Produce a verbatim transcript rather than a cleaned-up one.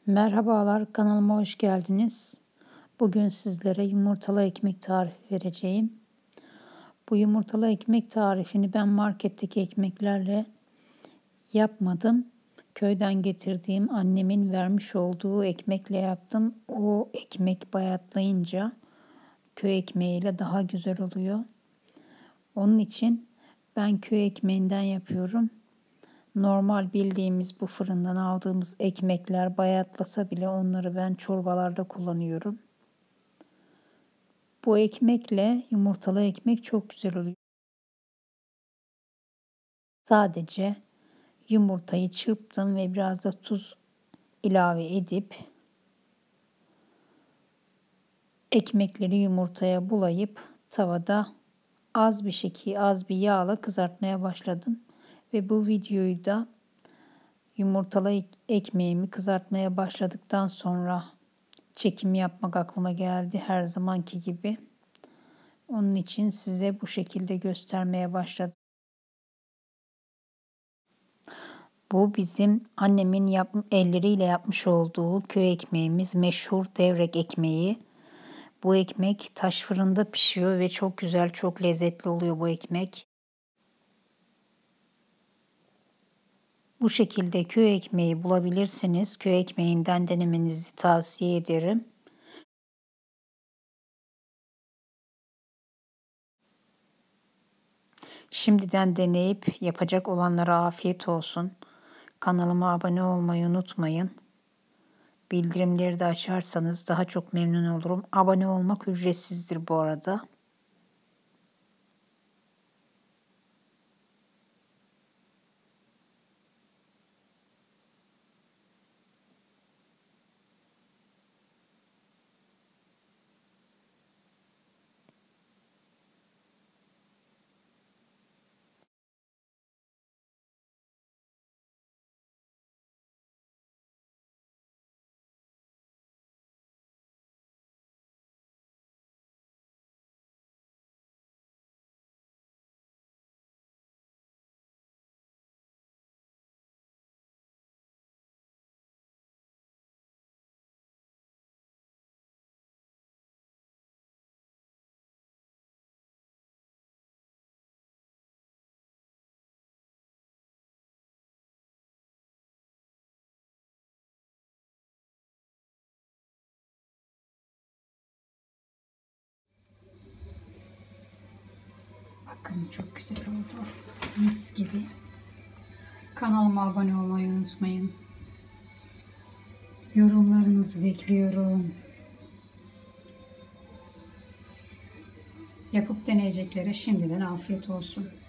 Merhabalar, kanalıma hoş geldiniz. Bugün sizlere yumurtalı ekmek tarifi vereceğim. Bu yumurtalı ekmek tarifini ben marketteki ekmeklerle yapmadım. Köyden getirdiğim annemin vermiş olduğu ekmekle yaptım. O ekmek bayatlayınca köy ekmeğiyle daha güzel oluyor. Onun için ben köy ekmeğinden yapıyorum. Normal bildiğimiz bu fırından aldığımız ekmekler bayatlasa bile onları ben çorbalarda kullanıyorum. Bu ekmekle yumurtalı ekmek çok güzel oluyor. Sadece yumurtayı çırptım ve biraz da tuz ilave edip ekmekleri yumurtaya bulayıp tavada az bir şekilde az bir yağla kızartmaya başladım. Ve bu videoyu da yumurtalı ekmeğimi kızartmaya başladıktan sonra çekim yapmak aklıma geldi her zamanki gibi. Onun için size bu şekilde göstermeye başladım. Bu bizim annemin yap elleriyle yapmış olduğu köy ekmeğimiz, meşhur devrek ekmeği. Bu ekmek taş fırında pişiyor ve çok güzel, çok lezzetli oluyor bu ekmek. Bu şekilde köy ekmeği bulabilirsiniz. Köy ekmeğinden denemenizi tavsiye ederim. Şimdiden deneyip yapacak olanlara afiyet olsun. Kanalıma abone olmayı unutmayın. Bildirimleri de açarsanız daha çok memnun olurum. Abone olmak ücretsizdir bu arada. Bakın çok güzel oldu. Mis gibi. Kanalıma abone olmayı unutmayın. Yorumlarınızı bekliyorum. Yapıp deneyeceklere şimdiden afiyet olsun.